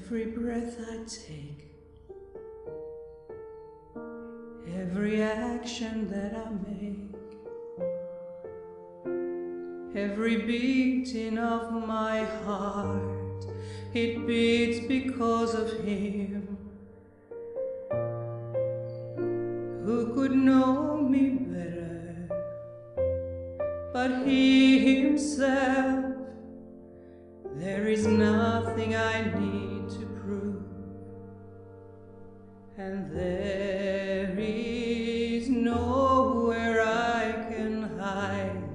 Every breath I take, every action that I make, every beating of my heart, it beats because of Him who could know me better, but He Himself. There is nothing I need to prove, and there is nowhere I can hide.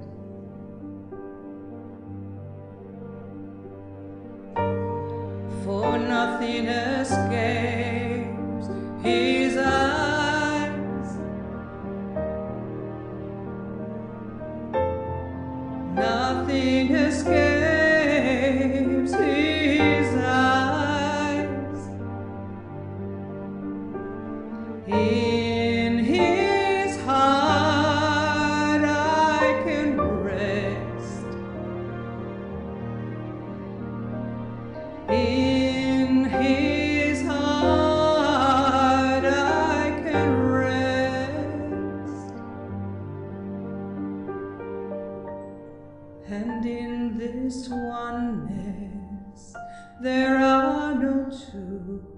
For nothing escapes His eyes, nothing escapes His eyes. In His heart I can rest. In His heart I can rest. And in this oneness there are no two.